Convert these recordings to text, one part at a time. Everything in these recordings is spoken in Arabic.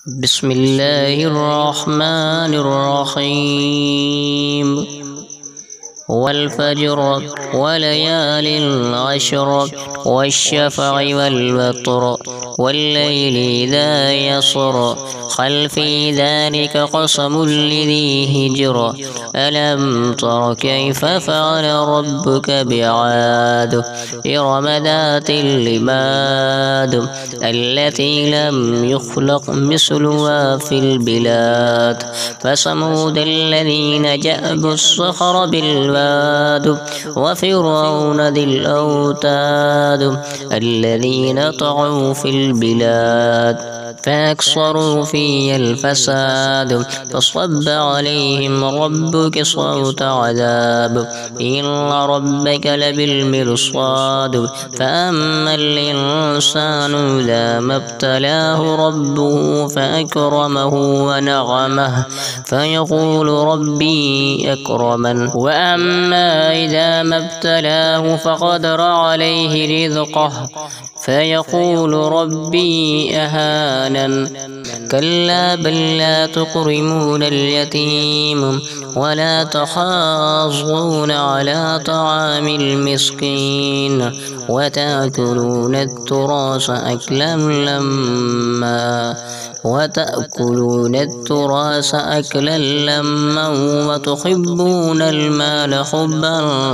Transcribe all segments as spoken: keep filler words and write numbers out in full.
बिस्मिल्लाहिर्रहमानिर्रहीम। वल्फज्र वलयालिन अश्र वश्शफ़अ वल्वत्र वल्लैलि इज़ा यसर हल फ़ी ज़ालिका क़समुल लिज़ी हिज्र अलम तर कैफ़ फ़अल रब्बुक बिआद इरम ज़ातिल इमाद अल्लती लम युख़लक़ मिस्लुहा फ़िल बिलाद फ़समूदल्लज़ीना जअबुस्सख़र बिल्वाद वफ़िरऔन ज़िल औताद अल्लज़ीना तग़ौ फ़िल बिलाद फ़अक्सरू फ़ीहल फ़साद फ़सब्ब अलैहिम रब्बुक सौत अज़ाब इन्न रब्बक लबिलमिरसाद फ़अम्मल इंसानु इज़ा मब्तलाहु रब्बुहु फ़अक्रमहु वनअमह फ़यक़ूलु रब्बी अक्रमन वअम्मा इज़ा मब्तलाहु फ़क़दर अलैहि रिज़क़ह फ़यक़ूलु रब्बी अहानन कल्ला बल ला तुक्रिमूनल यतीम वला तहाज़्ज़ून अला तआमिल मिस्कीन वतअकुलूनत तुरास अकलन लम्मा وتأكلون التراث أكلا لما وتحبون المال حبا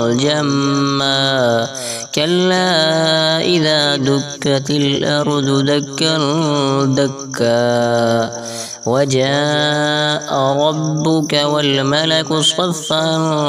جما كلا إذا دكت الأرض دكا دكا وجاء ربك والملك صفا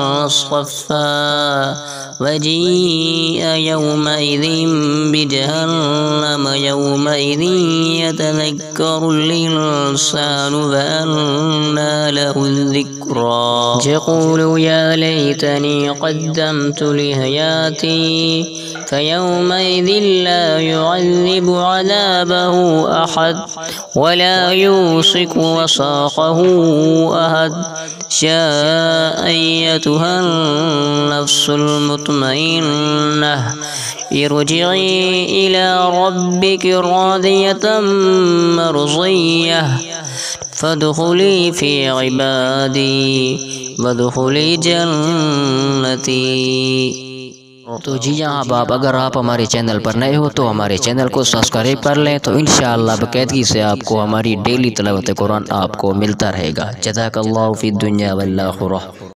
صفا وجيء يومئذ بجهنم يومئذ يتذكر الإنسان فأنى له الذكرى يقول يا ليتني قدمت لحياتي فيومئذ لا يعذب عذابه أحد ولا يوثق وثاقه أحد يا أيتها النفس المطمئنة ارجعي إلى ربك راضية مرضية فادخلي في عبادي वदखुली जन्नती। तो जी हाँ बाप, अगर आप हमारे चैनल पर नए हो तो हमारे चैनल को सब्सक्राइब कर लें, तो इंशाअल्लाह बकायदगी से आपको हमारी डेली तिलावत कुरान आपको मिलता रहेगा। जज़ाकल्लाहु फ़िद दुनिया वल आखिरह।